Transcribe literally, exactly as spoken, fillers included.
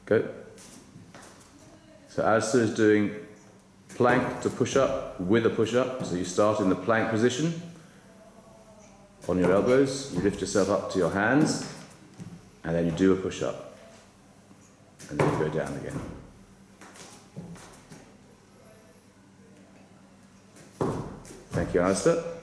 Go. So Alistair is doing plank to push-up with a push-up. So you start in the plank position, on your elbows, you lift yourself up to your hands, and then you do a push-up. And then you go down again. Thank you, Alistair.